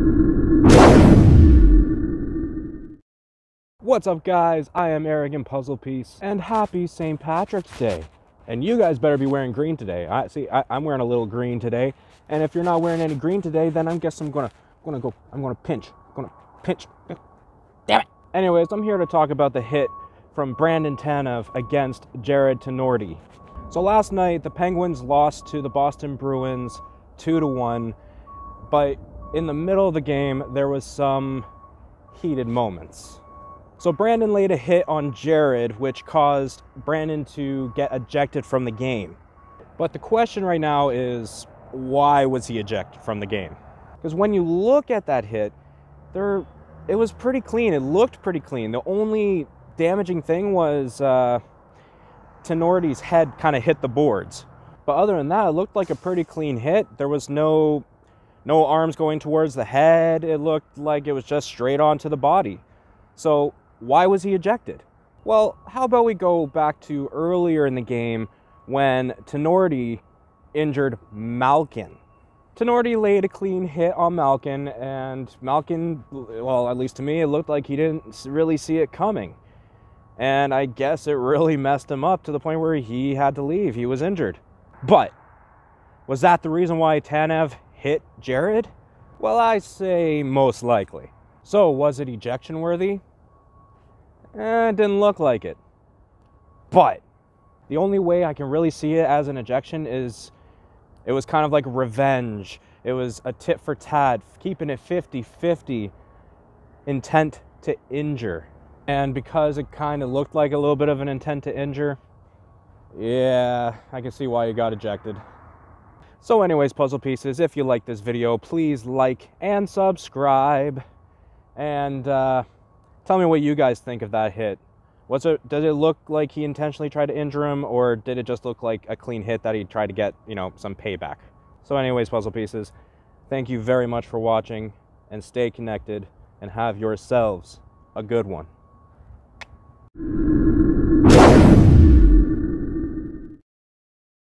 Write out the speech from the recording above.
What's up, guys? I am Arrogant Puzzle Piece, and happy St. Patrick's Day. And you guys better be wearing green today. I'm wearing a little green today, and if you're not wearing any green today, then I guess I'm gonna pinch. Damn it! Anyways, I'm here to talk about the hit from Brandon Tanev against Jarred Tinordi. So last night, the Penguins lost to the Boston Bruins 2-1, but in the middle of the game, there was some heated moments. So Brandon laid a hit on Jarred, which caused Brandon to get ejected from the game. But the question right now is, why was he ejected from the game? Because when you look at that hit, it was pretty clean. It looked pretty clean. The only damaging thing was Tinordi's head kind of hit the boards. But other than that, it looked like a pretty clean hit. There was no arms going towards the head. It looked like it was just straight onto the body. So why was he ejected? Well, how about we go back to earlier in the game when Tinordi injured Malkin. Tinordi laid a clean hit on Malkin, and Malkin, well, at least to me, it looked like he didn't really see it coming. And I guess it really messed him up to the point where he had to leave. He was injured. But was that the reason why Tanev hit Jarred? Well, I say most likely. So, was it ejection worthy? It didn't look like it. But the only way I can really see it as an ejection is it was kind of like revenge. It was a tit for tat, keeping it 50-50, intent to injure. And because it kind of looked like a little bit of an intent to injure, yeah, I can see why he got ejected. So anyways, puzzle pieces, if you like this video, please like and subscribe. And tell me what you guys think of that hit. Did it look like he intentionally tried to injure him, or did it just look like a clean hit that he tried to get, some payback? So anyways, puzzle pieces, thank you very much for watching, and stay connected, and have yourselves a good one.